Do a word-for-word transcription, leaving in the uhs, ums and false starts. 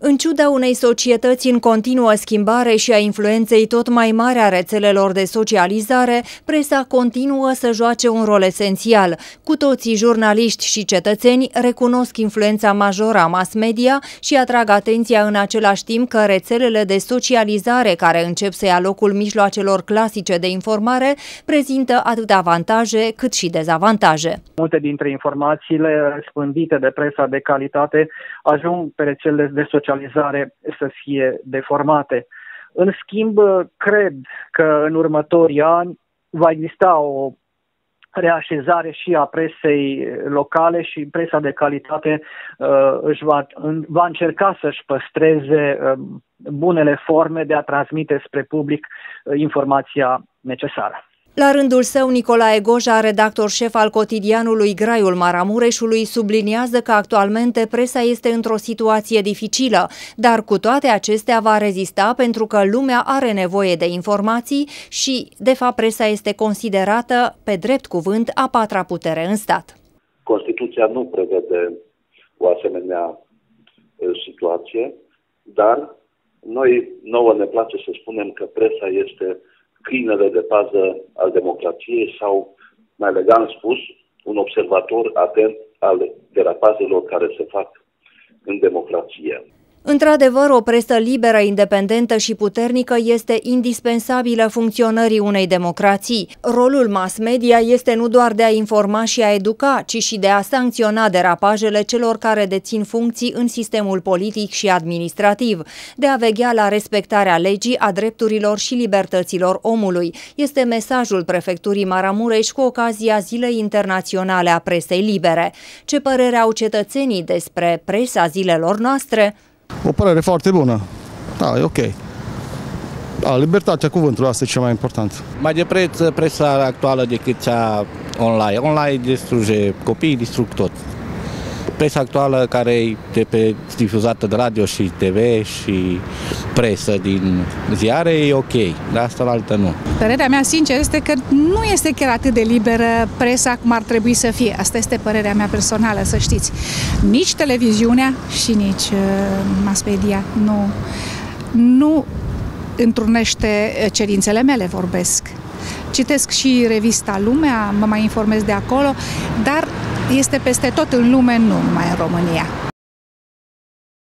În ciuda unei societăți în continuă schimbare și a influenței tot mai mari a rețelelor de socializare, presa continuă să joace un rol esențial. Cu toții, jurnaliști și cetățeni, recunosc influența majoră a mass media și atrag atenția în același timp că rețelele de socializare, care încep să ia locul mijloacelor clasice de informare, prezintă atât avantaje cât și dezavantaje. Multe dintre informațiile răspândite de presa de calitate ajung pe rețelele de socializare să fie deformate. În schimb, cred că în următorii ani va exista o reașezare și a presei locale și presa de calitate uh, își va, în, va încerca să-și păstreze uh, bunele forme de a transmite spre public uh, informația necesară. La rândul său, Nicolae Goja, redactor șef al cotidianului Graiul Maramureșului, subliniază că actualmente presa este într-o situație dificilă, dar cu toate acestea va rezista pentru că lumea are nevoie de informații și, de fapt, presa este considerată, pe drept cuvânt, a patra putere în stat. Constituția nu prevede o asemenea situație, dar noi, nouă ne place să spunem că presa este câinele de pază al democrației sau, mai elegant spus, un observator atent al derapajelor care se fac în democrație. Într-adevăr, o presă liberă, independentă și puternică este indispensabilă funcționării unei democrații. Rolul mass media este nu doar de a informa și a educa, ci și de a sancționa derapajele celor care dețin funcții în sistemul politic și administrativ, de a veghea la respectarea legii, a drepturilor și libertăților omului. Este mesajul prefecturii Maramureș cu ocazia Zilei Internaționale a Presei Libere. Ce părere au cetățenii despre presa zilelor noastre? O părere foarte bună. Da, e ok. Da, libertatea cuvântului, asta e cel mai important. Mai de preț presa actuală decât cea online. Online distruge copiii, distrug tot. Presa actuală care e de pe, difuzată de radio și T V și presă din ziare e ok, dar asta la altă nu. Părerea mea, sincer, este că nu este chiar atât de liberă presa cum ar trebui să fie. Asta este părerea mea personală, să știți. Nici televiziunea și nici uh, mass media nu, nu întrunește cerințele mele, vorbesc. Citesc și revista Lumea, mă mai informez de acolo, dar este peste tot în lume, nu numai în România.